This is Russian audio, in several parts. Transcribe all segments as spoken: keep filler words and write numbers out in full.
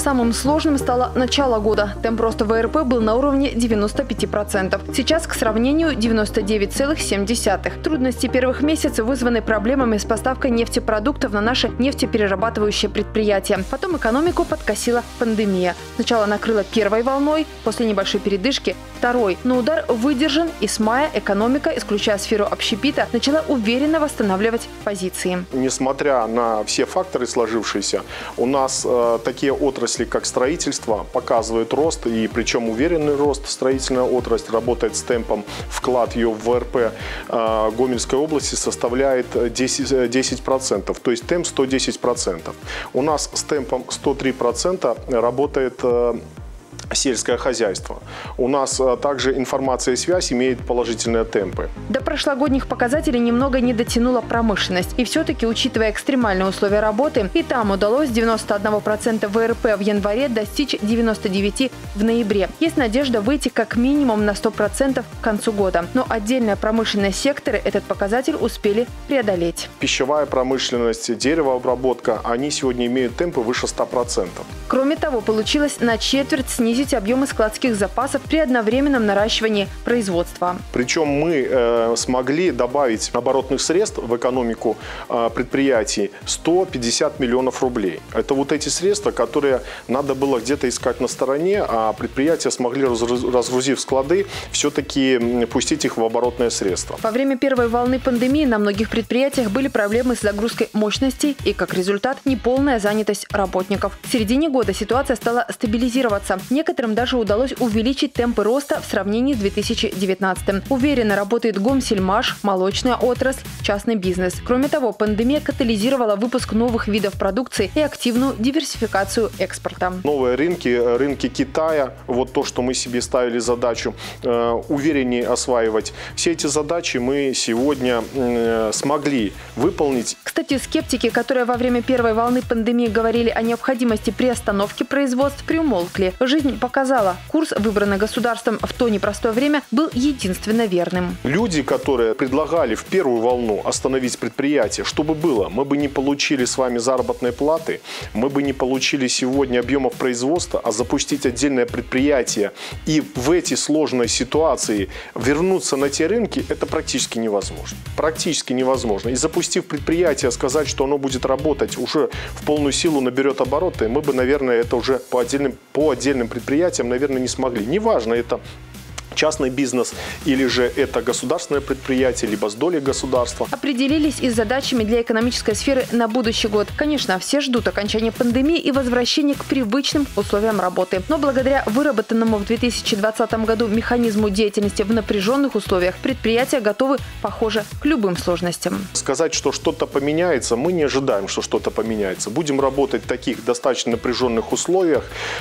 самым сложным стало начало года. Темп роста вэ эр пэ был на уровне девяноста пяти процентов. Сейчас, к сравнению, девяносто девять целых семь десятых. Трудности первых месяцев вызваны проблемами с поставкой нефтепродуктов на наши нефтеперерабатывающие предприятия. Потом экономику подкосила пандемия. Сначала накрыла первой волной, после небольшой передышки – второй. Но удар выдержан, и с мая экономика, исключая сферу общепита, начала уверенно восстанавливать позиции. Несмотря на все факторы сложившиеся, у нас э, такие отрасли, как строительство, показывают рост, и причем уверенный рост. Строительная отрасль работает с темпом, вклад ее в вэ эр пэ э, Гомельской области составляет десять процентов, то есть темп сто десять процентов. У нас с темпом сто три процента работает э, сельское хозяйство. У нас также информация и связь имеет положительные темпы. До прошлогодних показателей немного не дотянула промышленность. И все-таки, учитывая экстремальные условия работы, и там удалось девяносто один процент вэ эр пэ в январе достичь девяноста девяти процентов в ноябре. Есть надежда выйти как минимум на сто процентов к концу года. Но отдельные промышленные секторы этот показатель успели преодолеть. Пищевая промышленность, деревообработка, они сегодня имеют темпы выше ста процентов. Кроме того, получилось на четверть снизить объемы складских запасов при одновременном наращивании производства. Причем мы э, смогли добавить оборотных средств в экономику э, предприятий сто пятьдесят миллионов рублей. Это вот эти средства, которые надо было где-то искать на стороне, а предприятия смогли, разгрузив склады, все-таки пустить их в оборотное средство. Во время первой волны пандемии на многих предприятиях были проблемы с загрузкой мощностей и, как результат, неполная занятость работников. В середине года ситуация стала стабилизироваться. Некоторым даже удалось увеличить темпы роста в сравнении с две тысячи девятнадцатым. Уверенно работает Гомсельмаш, молочная отрасль, частный бизнес. Кроме того, пандемия катализировала выпуск новых видов продукции и активную диверсификацию экспорта. Новые рынки, рынки Китая, вот то, что мы себе ставили задачу, э, увереннее осваивать. Все эти задачи мы сегодня э, смогли выполнить. Кстати, скептики, которые во время первой волны пандемии говорили о необходимости приостановки производств, приумолкли. Жизнь показала, курс, выбранный государством в то непростое время, был единственно верным. Люди, которые предлагали в первую волну остановить предприятие, что бы было? Мы бы не получили с вами заработной платы, мы бы не получили сегодня объемов производства, а запустить отдельное предприятие и в эти сложные ситуации вернуться на те рынки, это практически невозможно. Практически невозможно. И запустив предприятие, сказать, что оно будет работать уже в полную силу, наберет обороты, мы бы, наверное, это уже по отдельным, по отдельным предприятиям, наверное, не смогли. Неважно, это частный бизнес или же это государственное предприятие, либо с долей государства. Определились и с задачами для экономической сферы на будущий год. Конечно, все ждут окончания пандемии и возвращения к привычным условиям работы. Но благодаря выработанному в две тысячи двадцатом году механизму деятельности в напряженных условиях предприятия готовы, похоже, к любым сложностям. Сказать, что что-то поменяется, мы не ожидаем, что что-то поменяется. Будем работать в таких достаточно напряженных условиях,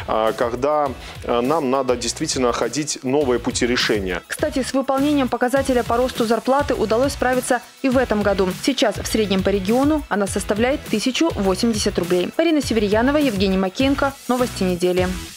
когда нам надо действительно находить новые пути решения. Кстати, с выполнением показателя по росту зарплаты удалось справиться и в этом году. Сейчас в среднем по региону она составляет тысячу восемьдесят рублей. Марина Северьянова, Евгений Макеенко. Новости недели.